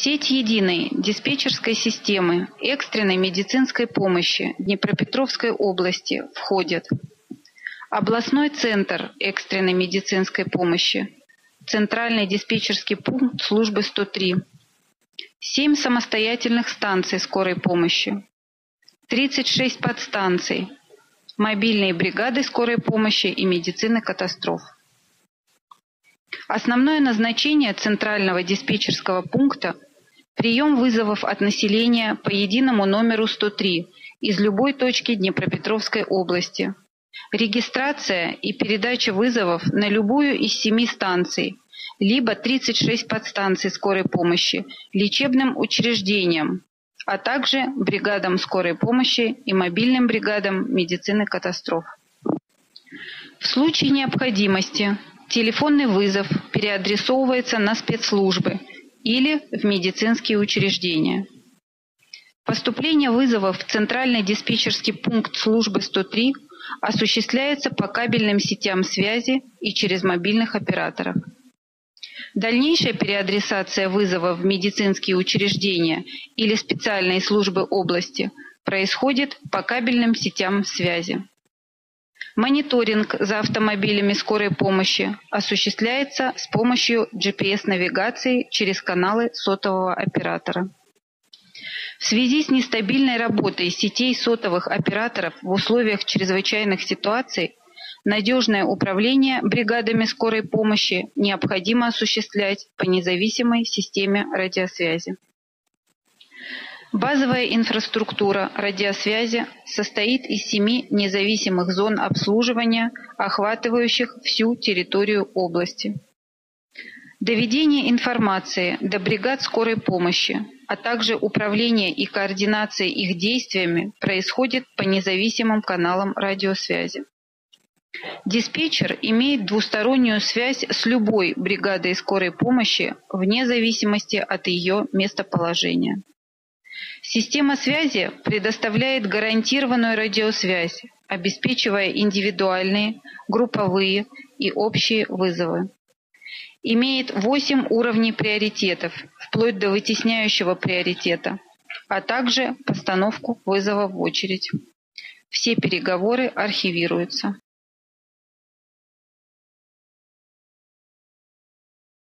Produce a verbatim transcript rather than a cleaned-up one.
сеть единой диспетчерской системы экстренной медицинской помощи Днепропетровской области входят областной центр экстренной медицинской помощи, центральный диспетчерский пункт службы сто три, семь самостоятельных станций скорой помощи, тридцать шесть подстанций, мобильные бригады скорой помощи и медицины катастроф. Основное назначение центрального диспетчерского пункта – прием вызовов от населения по единому номеру сто три из любой точки Днепропетровской области, регистрация и передача вызовов на любую из семи станций, либо тридцать шесть подстанций скорой помощи лечебным учреждениям, а также бригадам скорой помощи и мобильным бригадам медицины катастроф. В случае необходимости телефонный вызов переадресовывается на спецслужбы или в медицинские учреждения. Поступление вызовов в центральный диспетчерский пункт службы сто три осуществляется по кабельным сетям связи и через мобильных операторов. Дальнейшая переадресация вызова в медицинские учреждения или специальные службы области происходит по кабельным сетям связи. Мониторинг за автомобилями скорой помощи осуществляется с помощью джи пи эс-навигации через каналы сотового оператора. В связи с нестабильной работой сетей сотовых операторов в условиях чрезвычайных ситуаций надежное управление бригадами скорой помощи необходимо осуществлять по независимой системе радиосвязи. Базовая инфраструктура радиосвязи состоит из семи независимых зон обслуживания, охватывающих всю территорию области. Доведение информации до бригад скорой помощи, а также управление и координация их действиями происходит по независимым каналам радиосвязи. Диспетчер имеет двустороннюю связь с любой бригадой скорой помощи вне зависимости от ее местоположения. Система связи предоставляет гарантированную радиосвязь, обеспечивая индивидуальные, групповые и общие вызовы. Имеет восемь уровней приоритетов, вплоть до вытесняющего приоритета, а также постановку вызова в очередь. Все переговоры архивируются.